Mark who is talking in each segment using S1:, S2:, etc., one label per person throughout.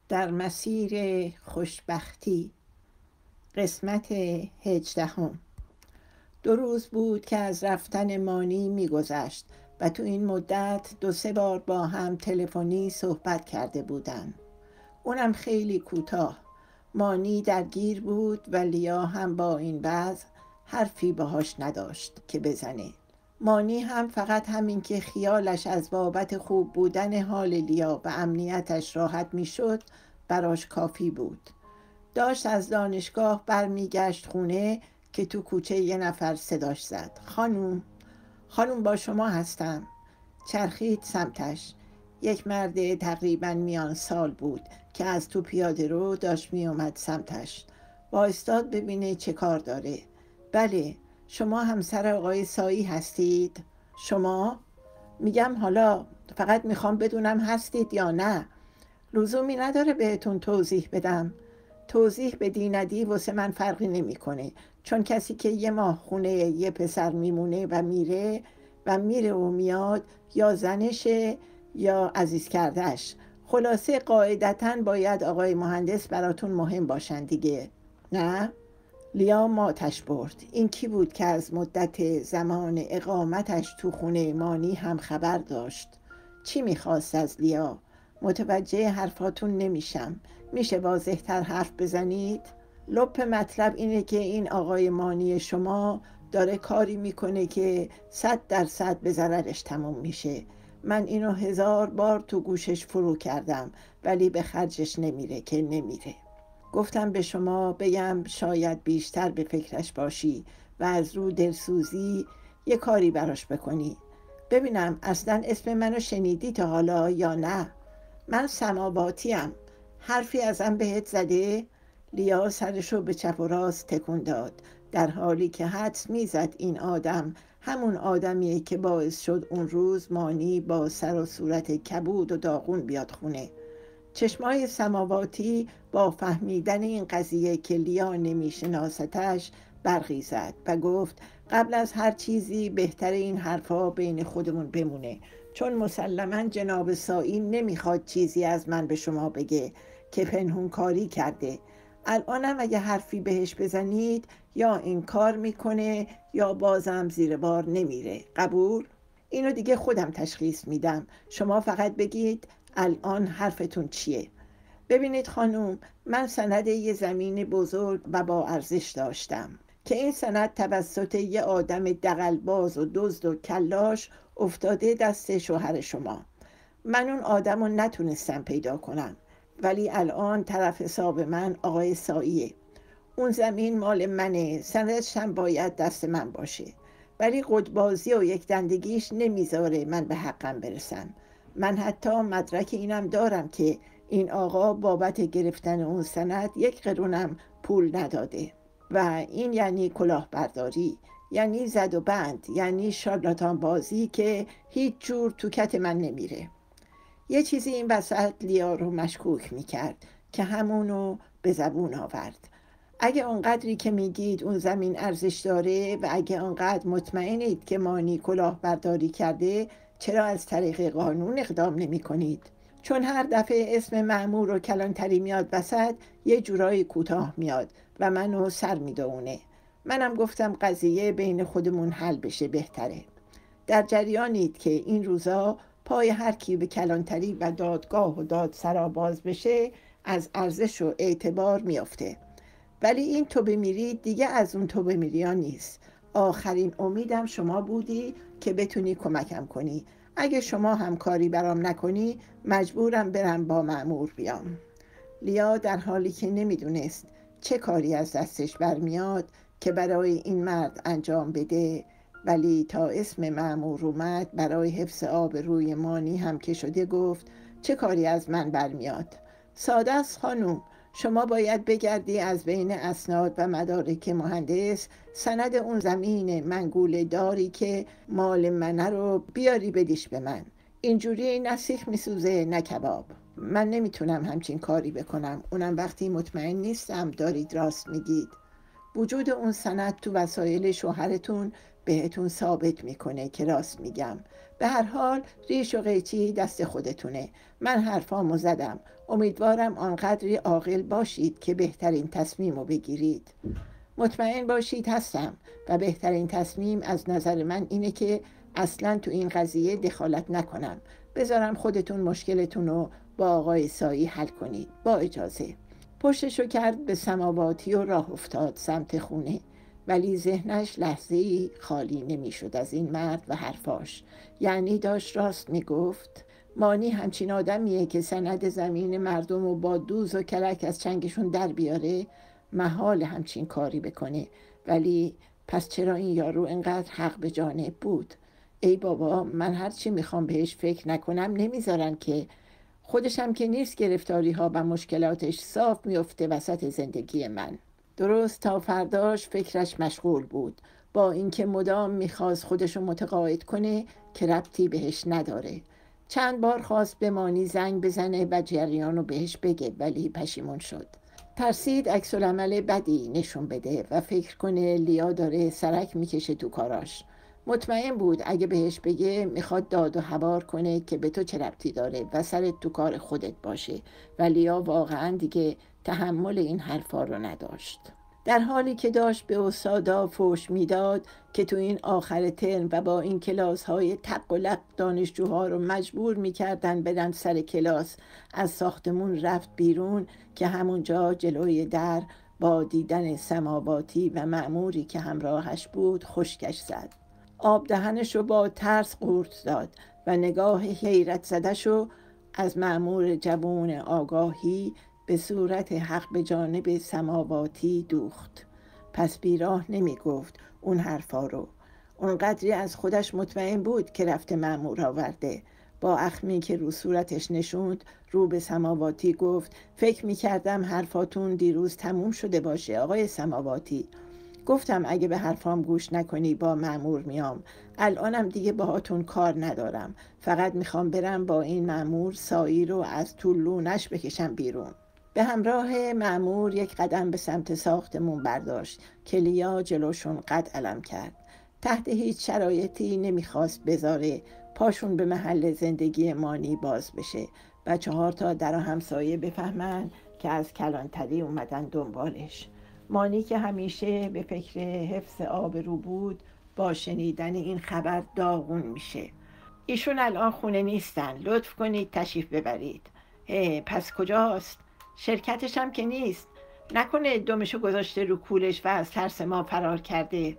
S1: در مسیر خوشبختی، قسمت 18. 2 روز بود که از رفتن مانی میگذشت و تو این مدت 2-3 بار با هم تلفنی صحبت کرده بودند. اونم خیلی کوتاه. مانی درگیر بود و لیا هم با این وضع حرفی باهاش نداشت که بزنه. مانی هم فقط همین که خیالش از بابت خوب بودن حال لیا و امنیتش راحت میشد براش کافی بود. داشت از دانشگاه برمیگشت خونه که تو کوچه یه نفر صداش زد. خانوم با شما هستم. چرخید سمتش. یک مرد تقریبا میان سال بود که از تو پیاده رو داشت میومد سمتش. وایستاد ببینه چه کار داره. بله، شما همسر آقای سایی هستید؟ شما؟ میگم حالا فقط میخوام بدونم هستید یا نه. لزومی نداره بهتون توضیح بدم. توضیح بدی ندی واسه من فرقی نمیکنه، چون کسی که یه ماه خونه یه پسر میمونه و میره و میاد یا زنشه یا عزیز کردهش. خلاصه قاعدتاً باید آقای مهندس براتون مهم باشن دیگه، نه؟ لیا ماتش برد. این کی بود که از مدت زمان اقامتش تو خونه مانی هم خبر داشت؟ چی میخواست از لیا؟ متوجه حرفاتون نمیشم. میشه واضح‌تر حرف بزنید؟ لپ مطلب اینه که این آقای مانی شما داره کاری میکنه که 100% به ضررش تموم میشه. من اینو 1000 بار تو گوشش فرو کردم ولی به خرجش نمیره که نمیره. گفتم به شما بگم شاید بیشتر به فکرش باشی و از رو دلسوزی یه کاری براش بکنی. ببینم اصلا اسم منو شنیدی تا حالا یا نه؟ من سماواتیم. حرفی ازم بهت زده؟ لیا سرشو به چپ و راست تکون داد، در حالی که حدس میزد این آدم همون آدمیه که باعث شد اون روز مانی با سر و صورت کبود و داغون بیاد خونه. چشمای سماواتی با فهمیدن این قضیه که لیا نمیشناستش برقی زد و گفت قبل از هر چیزی بهتر این حرفا بین خودمون بمونه، چون مسلماً جناب سایی نمیخواد چیزی از من به شما بگه که پنهون کاری کرده. الانم اگه حرفی بهش بزنید یا انکار میکنه یا بازم زیر بار نمیره. قبول؟ اینو دیگه خودم تشخیص میدم. شما فقط بگید الان حرفتون چیه؟ ببینید خانوم، من سند یه زمین بزرگ و با ارزش داشتم که این سند توسط یه آدم دغل‌باز و دزد و کلاش افتاده دست شوهر شما. من اون آدم رو نتونستم پیدا کنم، ولی الان طرف حساب من آقای ساییه. اون زمین مال منه، سندش هم باید دست من باشه، ولی قدبازی و یک دندگیش نمیذاره من به حقم برسم. من حتی مدرک اینم دارم که این آقا بابت گرفتن اون سند 1 قرونم پول نداده و این یعنی کلاهبرداری، یعنی زد و بند، یعنی شارلاتان بازی که هیچ جور تو کت من نمیره. یه چیزی این وسط لیا رو مشکوک میکرد که همونو به زبون آورد. اگه اونقدری که میگید اون زمین ارزش داره و اگه اونقدر مطمئنید که مانی کلاهبرداری کرده، چرا از طریق قانون اقدام نمی کنید؟ چون هر دفعه اسم مأمور و کلانتری میاد وسط یه جورایی کوتاه میاد و منو سر میدونه. منم گفتم قضیه بین خودمون حل بشه بهتره. در جریانید که این روزا پای هر کی به کلانتری و دادگاه و دادسرا باز بشه از ارزش و اعتبار میافته. ولی این تو بمیری دیگه از اون تو بمیری نیست. آخرین امیدم شما بودی که بتونی کمکم کنی. اگه شما همکاری برام نکنی مجبورم برم با مأمور بیام. لیا در حالی که نمیدونست چه کاری از دستش برمیاد که برای این مرد انجام بده، ولی تا اسم مأمور اومد برای حفظ آبروی مانی هم که شده گفت چه کاری از من برمیاد؟ ساده است خانوم. شما باید بگردی از بین اسناد و مدارک مهندس سند اون زمین منگول داری که مال منه رو بیاری بدیش به من. اینجوری نه سیخ میسوزه نه کباب. من نمیتونم همچین کاری بکنم، اونم وقتی مطمئن نیستم دارید راست میگید. وجود اون سند تو وسایل شوهرتون بهتون ثابت میکنه که راست میگم. به هر حال ریش و قیچی دست خودتونه. من حرفامو زدم. امیدوارم آنقدری عاقل باشید که بهترین تصمیمو بگیرید. مطمئن باشید هستم و بهترین تصمیم از نظر من اینه که اصلا تو این قضیه دخالت نکنم. بذارم خودتون مشکلتون رو با آقای سایی حل کنید. با اجازه. پشتشو کرد به سماواتی و راه افتاد سمت خونه، ولی ذهنش لحظه‌ای خالی نمی‌شد از این مرد و حرفاش. یعنی داشت راست میگفت. مانی همچین آدمیه که سند زمین مردم رو با دوز و کلک از چنگشون در بیاره؟ محال همچین کاری بکنه. ولی پس چرا این یارو انقدر حق به جانب بود؟ ای بابا، من هرچی میخوام بهش فکر نکنم نمیذارن که. خودشم که نیست گرفتاری ها و مشکلاتش صاف میفته وسط زندگی من. درست تا فرداش فکرش مشغول بود، با اینکه مدام میخواست خودشو متقاعد کنه که ربطی بهش نداره. چند بار خواست به مانی زنگ بزنه و جریانو بهش بگه، ولی پشیمون شد. ترسید عکس‌العمل بدی نشون بده و فکر کنه لیا داره سرک میکشه تو کاراش. مطمئن بود اگه بهش بگه میخواد داد و هوار کنه که به تو چه ربطی داره و سرت تو کار خودت باشه، و لیا واقعا دیگه تحمل این حرفا رو نداشت. در حالی که داشت به استادا فوش میداد که تو این آخر ترم و با این کلاس های تق و لق دانشجوها رو مجبور میکردن برن سر کلاس، از ساختمون رفت بیرون که همونجا جلوی در با دیدن سماواتی و مأموری که همراهش بود خشکش زد. آب دهنش رو با ترس قورت داد و نگاه حیرت زدش رو از مأمور جوان آگاهی به صورت حق به جانب سماواتی دوخت. پس بیراه نمی گفت اون حرفا رو. اونقدری از خودش مطمئن بود که رفته مأمور آورده. با اخمی که رو صورتش نشوند رو به سماواتی گفت فکر می کردم حرفاتون دیروز تموم شده باشه آقای سماواتی. گفتم اگه به حرفام گوش نکنی با مأمور میام. الانم دیگه باهاتون کار ندارم. فقط میخوام برم با این مأمور سایی رو از تو لونش بکشم بیرون. به همراه مأمور یک قدم به سمت ساختمون برداشت که لیا جلوشون قد علم کرد. تحت هیچ شرایطی نمیخواست بذاره پاشون به محل زندگی مانی باز بشه و 4 تا در همسایه بفهمن که از کلانتری اومدن دنبالش. مانی که همیشه به فکر حفظ آبرو بود با شنیدن این خبر داغون میشه. ایشون الان خونه نیستن، لطف کنید تشریف ببرید. پس کجاست؟ شرکتش هم که نیست. نکنه دمشو گذاشته رو کولش و از ترس ما فرار کرده.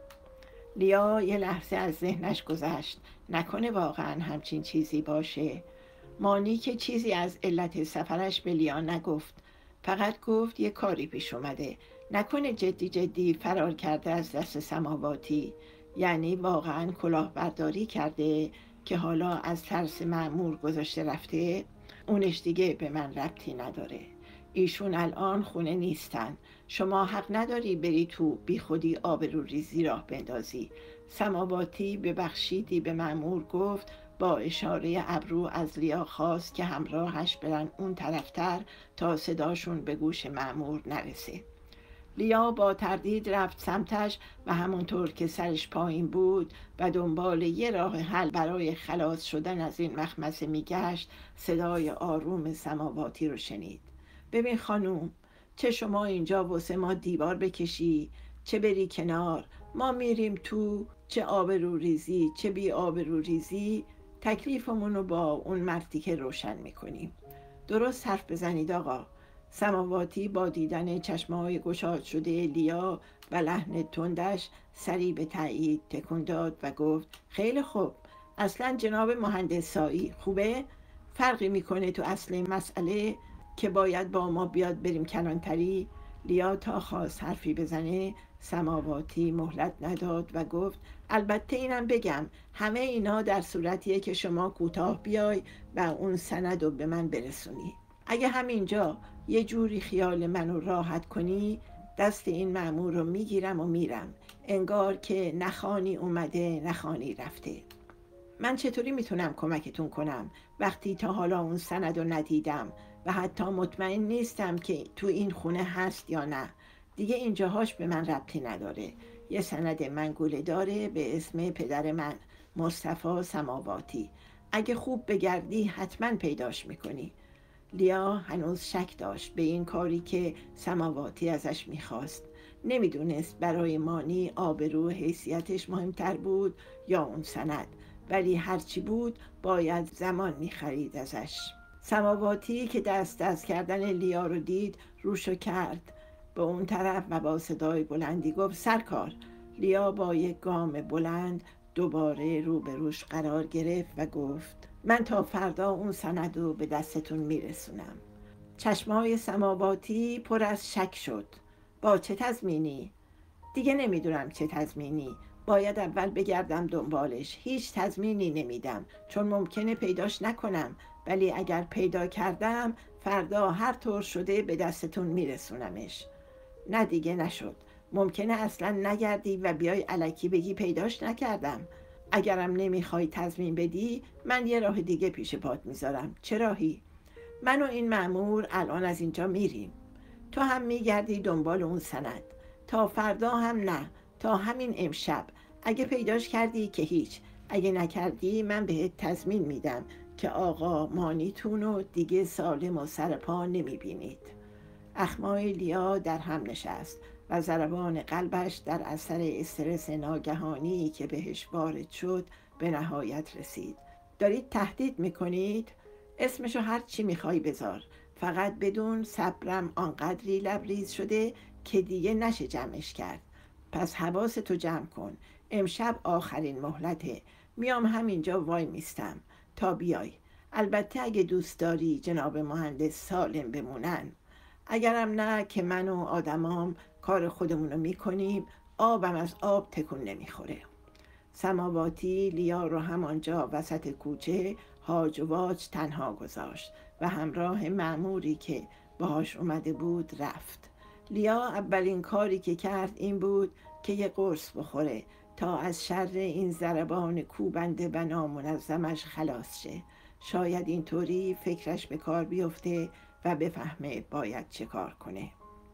S1: لیا یه لحظه از ذهنش گذشت. نکنه واقعا همچین چیزی باشه. مانی که چیزی از علت سفرش به لیا نگفت. فقط گفت یه کاری پیش اومده. نکنه جدی فرار کرده از دست سماواتی. یعنی واقعا کلاهبرداری کرده که حالا از ترس مأمور گذاشته رفته. اونش دیگه به من ربطی نداره. ایشون الان خونه نیستن. شما حق نداری بری تو بی خودی آبرو ریزی راه بندازی. سماواتی ببخشیدی به مأمور گفت، با اشاره ابرو از لیا خواست که همراهش برن اون طرفتر تا صداشون به گوش مأمور نرسه. لیا با تردید رفت سمتش و همونطور که سرش پایین بود و دنبال یه راه حل برای خلاص شدن از این مخمصه میگشت، صدای آروم سماواتی رو شنید. ببین خانوم، چه شما اینجا واسه ما دیوار بکشی، چه بری کنار، ما میریم تو، چه آبرو ریزی چه بی آبرو ریزی، تکلیفمون رو با اون مردی که روشن میکنیم. درست حرف بزنید آقا. سماواتی با دیدن چشمهای گشاد شده لیا و لحن تندش سری به تایید تکون داد و گفت خیلی خوب. اصلا جناب مهندس سایی خوبه؟ فرقی میکنه تو اصل مسئله که باید با ما بیاد بریم کلانتری؟ لیا تا خواست حرفی بزنه سماواتی مهلت نداد و گفت البته اینم بگم همه اینا در صورتیه که شما کوتاه بیای و اون سند رو به من برسونی. اگه همینجا یه جوری خیال منو راحت کنی، دست این مأمور رو میگیرم و میرم، انگار که نخانی اومده نخانی رفته. من چطوری میتونم کمکتون کنم وقتی تا حالا اون سند رو ندیدم و حتی مطمئن نیستم که تو این خونه هست یا نه؟ دیگه اینجاهاش به من ربطی نداره. یه سند منگوله داره به اسم پدر من، مصطفی سماواتی. اگه خوب بگردی حتما پیداش میکنی. لیا هنوز شک داشت به این کاری که سماواتی ازش میخواست. نمیدونست برای مانی آبرو و حیثیتش مهمتر بود یا اون سند، ولی هرچی بود باید زمان میخرید ازش. سماواتی که دست کردن لیا رو دید روشو کرد به اون طرف و با صدای بلندی گفت سرکار. لیا با یک گام بلند دوباره روبروش قرار گرفت و گفت من تا فردا اون سند رو به دستتون میرسونم. چشمای سماواتی پر از شک شد. با چه تضمینی؟ دیگه نمیدونم چه تضمینی. باید اول بگردم دنبالش. هیچ تضمینی نمیدم چون ممکنه پیداش نکنم، ولی اگر پیدا کردم فردا هر طور شده به دستتون میرسونمش. نه دیگه نشد. ممکنه اصلا نگردی و بیای الکی بگی پیداش نکردم. اگرم نمیخوای تضمین بدی من یه راه دیگه پیش پات میذارم. چه راهی؟ من و این مأمور الان از اینجا میریم. تو هم میگردی دنبال اون سند. تا فردا هم نه، تا همین امشب. اگه پیداش کردی که هیچ، اگه نکردی من بهت تضمین میدم که آقا مانیتون رو دیگه سالم و سرپا نمیبینید. اخمای لیا در هم نشست و ضربان قلبش در اثر استرس ناگهانی که بهش وارد شد به نهایت رسید. دارید تهدید میکنید؟ اسمشو هر چی میخوای بذار، فقط بدون صبرم آنقدری لبریز شده که دیگه نشه جمعش کرد. پس حواستو جمع کن. امشب آخرین مهلته. میام همینجا وای میستم تا بیای. البته اگه دوست داری جناب مهندس سالم بمونن. اگرم نه که من و آدمام کار خودمونو میکنیم. آبم از آب تکون نمیخوره. سماواتی لیا رو همانجا وسط کوچه هاج و واج تنها گذاشت و همراه مأموری که باهاش اومده بود رفت. لیا اولین کاری که کرد این بود که یه قرص بخوره تا از شر این ضربان کوبنده و نامنظمش خلاص شه. شاید اینطوری فکرش به کار بیفته و بفهمه باید چه کار کنه.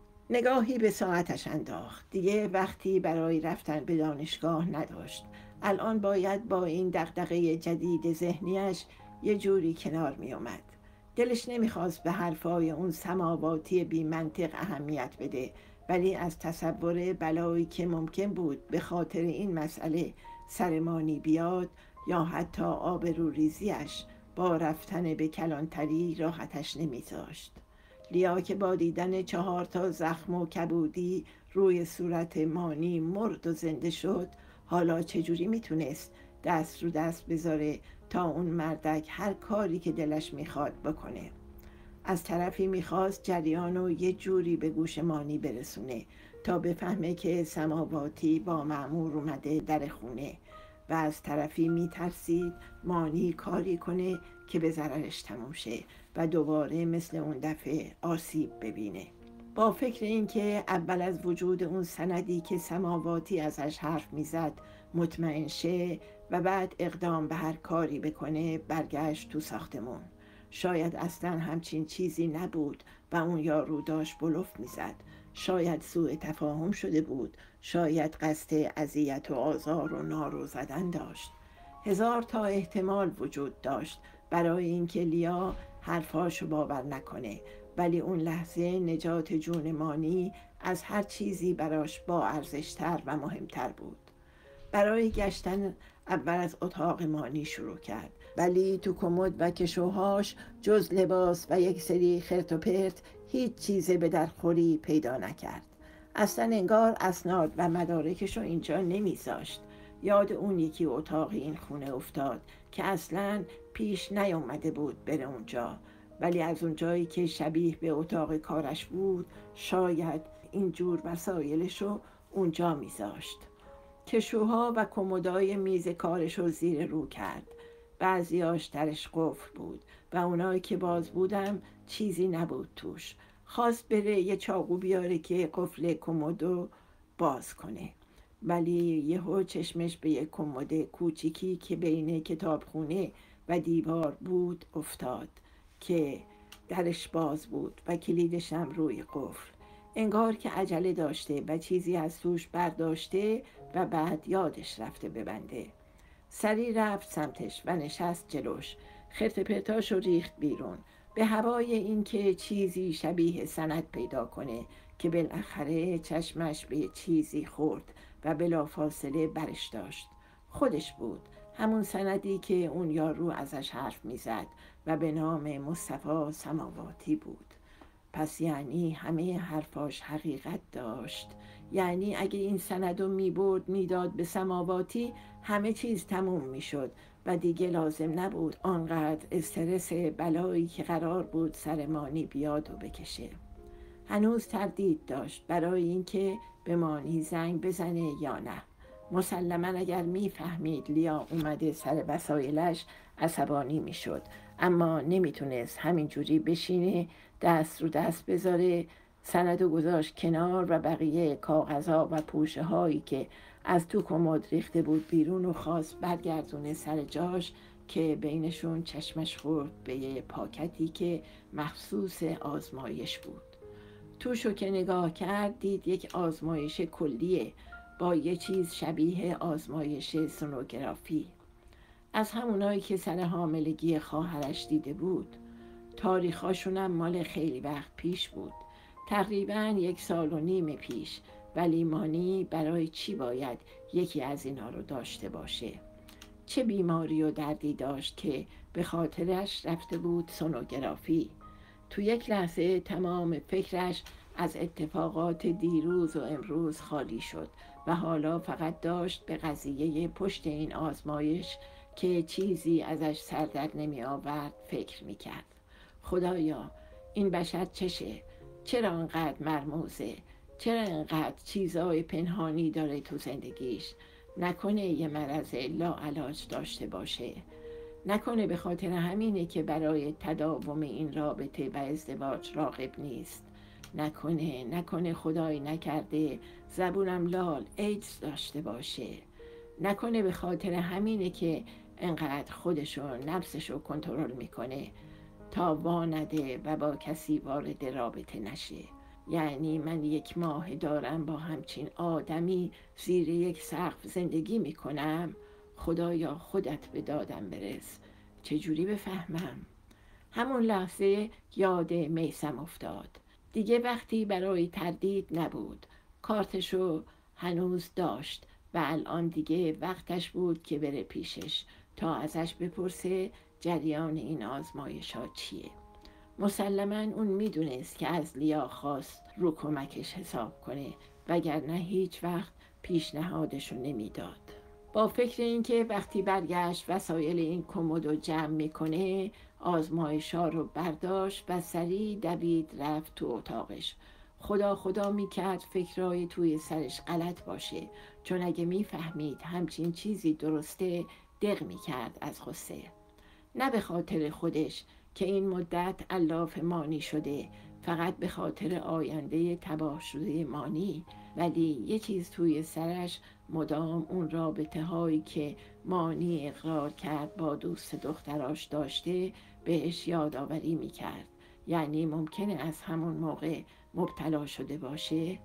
S1: نگاهی به ساعتش انداخت. دیگه وقتی برای رفتن به دانشگاه نداشت. الان باید با این دغدغه جدید ذهنیش یه جوری کنار می اومد. دلش نمیخواست به حرفای اون سماواتی بی منطق اهمیت بده، ولی از تصور بلایی که ممکن بود به خاطر این مسئله سرمانی بیاد یا حتی آبروریزیش با رفتن به کلانتری راحتش نمیذاشت. لیا که با دیدن 4 زخم و کبودی روی صورت مانی مرد و زنده شد، حالا چجوری میتونست دست رو دست بذاره تا اون مردک هر کاری که دلش میخواد بکنه. از طرفی میخواست جریان رو یه جوری به گوش مانی برسونه تا بفهمه که سماواتی با مأمور اومده در خونه، و از طرفی میترسید مانی کاری کنه که به ضررش تموم شه و دوباره مثل اون دفعه آسیب ببینه. با فکر این که اول از وجود اون سندی که سماواتی ازش حرف میزد مطمئن شه و بعد اقدام به هر کاری بکنه برگشت تو ساختمون. شاید اصلا همچین چیزی نبود و اون یارو داشت بلوف میزد. شاید سوء تفاهم شده بود. شاید قصد اذیت و آزار و نارو زدن داشت. 1000 تا احتمال وجود داشت برای اینکه لیا حرفاشو باور نکنه، ولی اون لحظه نجات جون مانی از هر چیزی براش با ارزشتر و مهمتر بود. برای گشتن اول از اتاق مانی شروع کرد، ولی تو کمد و کشوهاش جز لباس و یک سری خرت و پرت هیچ چیز به درخوری پیدا نکرد. اصلا انگار اسناد و مدارکشو اینجا نمیذاشت. یاد اون یکی اتاق این خونه افتاد که اصلا پیش نیومده بود بره اونجا، ولی از اونجایی که شبیه به اتاق کارش بود شاید اینجور وسایلشو اونجا میذاشت. کشوها و کمدای میز کارشو زیر رو کرد. بعضیاش درش قفل بود و اونایی که باز بودم چیزی نبود توش. خواست بره یه چاقو بیاره که قفل کمدو باز کنه، ولی یهو چشمش به یک کمد کوچیکی که بین کتابخونه و دیوار بود افتاد که درش باز بود و کلیدش هم روی قفل. انگار که عجله داشته و چیزی از توش برداشته و بعد یادش رفته ببنده. سریع رفت سمتش و نشست جلوش. خرت پرتاشو ریخت بیرون به هوای اینکه چیزی شبیه سند پیدا کنه که بالاخره چشمش به چیزی خورد و بلافاصله برش داشت. خودش بود، همون سندی که اون یارو ازش حرف میزد و به نام مصطفی سماواتی بود. پس یعنی همه حرفاش حقیقت داشت. یعنی اگه این سندو میبرد میداد به سماواتی، همه چیز تموم میشد و دیگه لازم نبود آنقدر استرس بلایی که قرار بود سر مانی بیاد و بکشه. هنوز تردید داشت برای اینکه به مانی زنگ بزنه یا نه. مسلما اگر میفهمید لیا اومده سر وسایلش عصبانی میشد، اما نمیتونست همینجوری بشینه دست رو دست بذاره. سندو گذاشت کنار و بقیه کاغذها و پوشه هایی که از تو کمد ریخته بود بیرون و خواست برگردونه سر جاش که بینشون چشمش خورد به یه پاکتی که مخصوص آزمایش بود. توشو که نگاه کرد دید یک آزمایش کلیه با یه چیز شبیه آزمایش سونوگرافی، از همونایی که سر حاملگی خواهرش دیده بود. تاریخاشونم مال خیلی وقت پیش بود، تقریباً 1.5 سال پیش. ولی مانی برای چی باید یکی از اینا رو داشته باشه؟ چه بیماری و دردی داشت که به خاطرش رفته بود سونوگرافی؟ تو یک لحظه تمام فکرش از اتفاقات دیروز و امروز خالی شد و حالا فقط داشت به قضیه پشت این آزمایش که چیزی ازش سر در نمی آورد فکر می کرد. خدایا، این بشر چشه؟ چرا انقدر مرموزه؟ چرا انقدر چیزای پنهانی داره تو زندگیش؟ نکنه یه مرض لاعلاج داشته باشه؟ نکنه به خاطر همینه که برای تداوم این رابطه و ازدواج راغب نیست؟ نکنه خدای نکرده زبونم لال ایدز داشته باشه؟ نکنه به خاطر همینه که انقدر خودشو نفسشو کنترل میکنه تا وانده و با کسی وارد رابطه نشه؟ یعنی من 1 ماه دارم با همچین آدمی زیر یک سقف زندگی میکنم؟ خدایا خودت به دادم برس، چجوری بفهمم؟ همون لحظه یاد میثم افتاد. دیگه وقتی برای تردید نبود، کارتشو هنوز داشت و الان دیگه وقتش بود که بره پیشش تا ازش بپرسه جریان این آزمایش ها چیه. مسلما اون میدونست که از لیا خواست رو کمکش حساب کنه، وگرنه هیچ وقت پیشنهادشو نمیداد. با فکر اینکه وقتی برگشت وسایل این کمدو جمع میکنه، آزمایش‌ها رو برداشت و سریع دوید رفت تو اتاقش. خدا میکرد فکرای توی سرش غلط باشه، چون اگه میفهمید همچین چیزی درسته دق میکرد از غصه. نه به خاطر خودش که این مدت علاف مانی شده، فقط به خاطر آینده تباه شده مانی، ولی یه چیز توی سرش مدام اون رابطه هایی که مانی اقرار کرد با دوست دختراش داشته بهش یادآوری میکرد. یعنی ممکنه از همون موقع مبتلا شده باشه.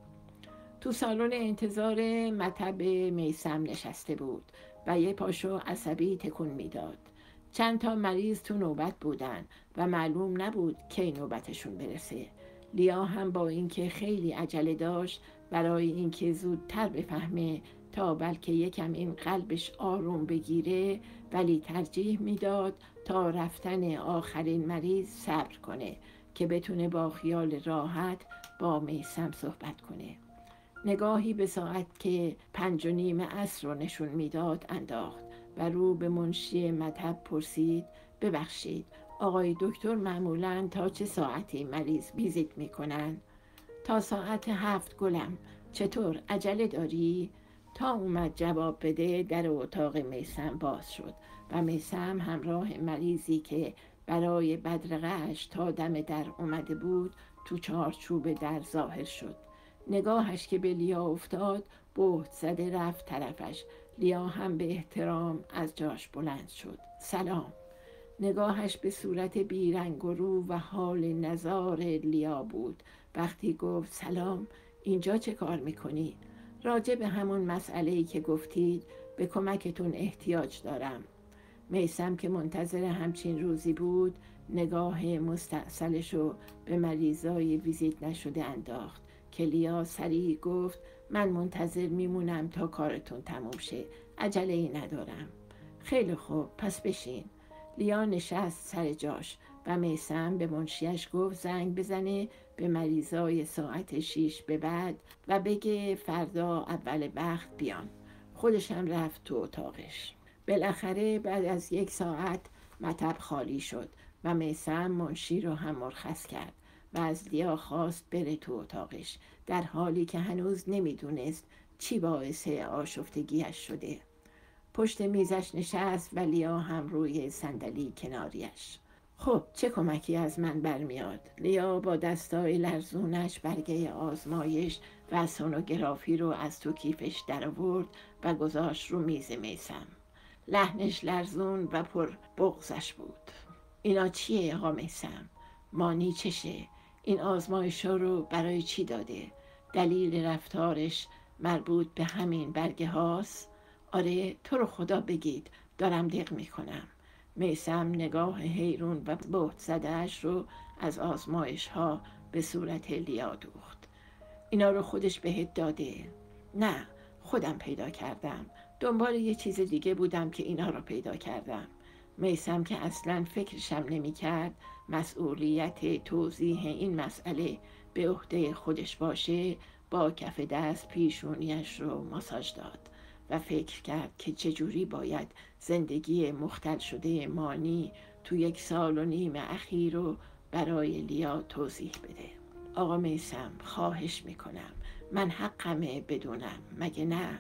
S1: تو سالن انتظار مطب میثم نشسته بود و یه پاشو عصبی تکون میداد. چند تا مریض تو نوبت بودن و معلوم نبود کی نوبتشون برسه. لیا هم با اینکه خیلی عجله داشت برای اینکه زودتر بفهمه تا بلکه یکم این قلبش آروم بگیره، ولی ترجیح میداد تا رفتن آخرین مریض صبر کنه که بتونه با خیال راحت با میثم صحبت کنه. نگاهی به ساعت که 5:30 عصر رو نشون میداد انداخت و رو به منشی مطب پرسید: ببخشید آقای دکتر معمولاً تا چه ساعتی مریض ویزیت میکنن؟ تا ساعت 7 گلم. چطور عجله داری؟ تا اومد جواب بده در اتاق میثم باز شد و میثم همراه مریضی که برای بدرقه‌اش تا دم در اومده بود تو چارچوب در ظاهر شد. نگاهش که به لیا افتاد بهت زده رفت طرفش. لیا هم به احترام از جاش بلند شد. سلام. نگاهش به صورت بیرنگ و رو و حال نزار لیا بود. وقتی گفت سلام، اینجا چه کار میکنی؟ راجع به همون مسئله‌ای که گفتید به کمکتون احتیاج دارم. میثم که منتظر همچین روزی بود نگاه مستعسلشو به مریضای ویزیت نشده انداخت که لیا سریع گفت من منتظر میمونم تا کارتون تموم شه، عجله‌ای ندارم. خیلی خوب، پس بشین. لیا نشست سر جاش و میثم به منشیش گفت زنگ بزنه به مریضای ساعت 6 به بعد و بگه فردا اول وقت بیان. خودشم رفت تو اتاقش. بالاخره بعد از 1 ساعت مطب خالی شد و میثم منشی رو هم مرخص کرد و از لیا خواست بره تو اتاقش، در حالی که هنوز نمیدونست چی باعث آشفتگیش شده. پشت میزش نشست و لیا هم روی صندلی کناریش. خب چه کمکی از من برمیاد؟ لیا با دستای لرزونش برگه آزمایش و سونوگرافی رو از تو کیفش در آورد و گذاشت رو میز میثم. لحنش لرزون و پر بغضش بود. اینا چیه آقا میثم؟ مانی چشه؟ این آزمایش‌ها رو برای چی داده؟ دلیل رفتارش مربوط به همین برگه هاست؟ آره، تو رو خدا بگید، دارم دق میکنم. میثم نگاه حیرون و بهت زده‌اش رو از آزمایش ها به صورت لیا دوخت. اینا رو خودش بهت داده؟ نه، خودم پیدا کردم. دنبال یه چیز دیگه بودم که اینا رو پیدا کردم. میثم که اصلاً فکرشم نمی کرد مسئولیت توضیح این مسئله به عهده خودش باشه، با کف دست پیشونیش رو ماساژ داد و فکر کرد که چجوری باید زندگی مختل شده مانی تو 1 سال و نیم اخیر رو برای لیا توضیح بده. آقا میثم، خواهش میکنم، من حقمه بدونم، مگه نه؟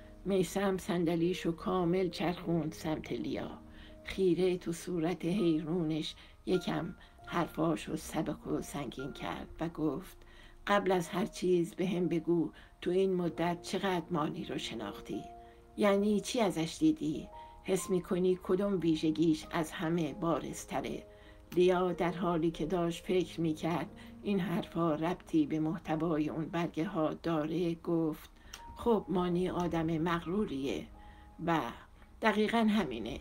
S1: میثم صندلیشو کامل چرخوند سمت لیا، خیره تو صورت حیرونش یکم حرفاشو سبک و سنگین کرد و گفت قبل از هر چیز به هم بگو تو این مدت چقدر مانی رو شناختی؟ یعنی چی ازش دیدی؟ حس میکنی کدوم ویژگیش از همه بارزتره؟ لیا در حالی که داشت فکر میکرد این حرفا ربطی به محتوای اون برگه ها داره گفت خب مانی آدم مغروریه و دقیقا همینه.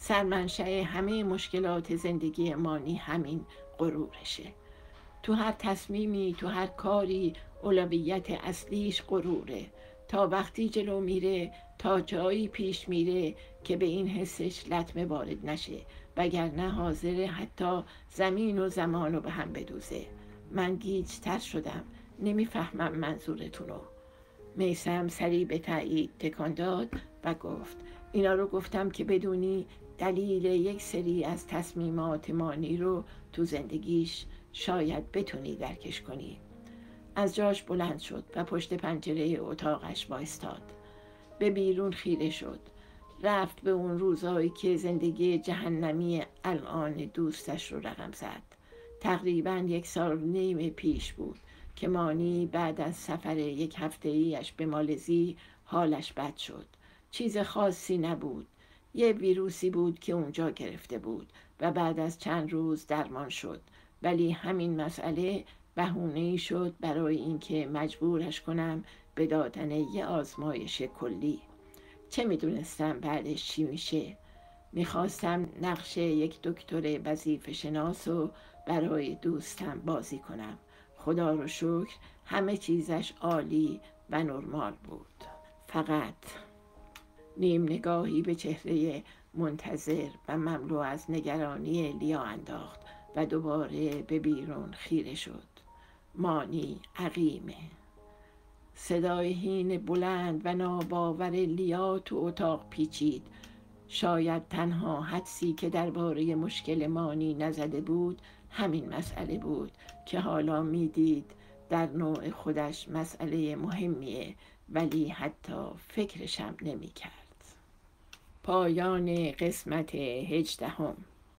S1: سرمنشأ همه مشکلات زندگی مانی همین غرورشه. تو هر تصمیمی، تو هر کاری اولویت اصلیش غروره، تا وقتی جلو میره، تا جایی پیش میره که به این حسش لطمه وارد نشه، وگرنه حاضره حتی زمین و زمان رو به هم بدوزه. من گیج تر شدم، نمیفهمم منظورتونو. میثم سری به تایید تکان داد و گفت اینا رو گفتم که بدونی دلیل یک سری از تصمیمات مانی رو تو زندگیش شاید بتونی درکش کنی. از جاش بلند شد و پشت پنجره اتاقش وایستاد. به بیرون خیره شد. رفت به اون روزایی که زندگی جهنمی الان دوستش رو رقم زد. تقریباً 1 سال و نیم پیش بود که مانی بعد از سفر 1 هفته‌ایش به مالزی حالش بد شد. چیز خاصی نبود. یه ویروسی بود که اونجا گرفته بود و بعد از چند روز درمان شد. ولی همین مسئله بهونه‌ای شد برای اینکه مجبورش کنم به دادن یه آزمایش کلی. چه میدونستم بعدش چی میشه؟ میخواستم نقش یک دکتر وظیفه شناس رو برای دوستم بازی کنم. خدا رو شکر همه چیزش عالی و نرمال بود. فقط نیم نگاهی به چهره منتظر و مملو از نگرانی لیا انداخت و دوباره به بیرون خیره شد. مانی عقیمه. صدای هین بلند و ناباور لیا تو اتاق پیچید. شاید تنها حدسی که درباره مشکل مانی نزده بود همین مسئله بود که حالا میدید در نوع خودش مسئله مهمیه، ولی حتی فکرشم نمی کرد. پایان قسمت 18.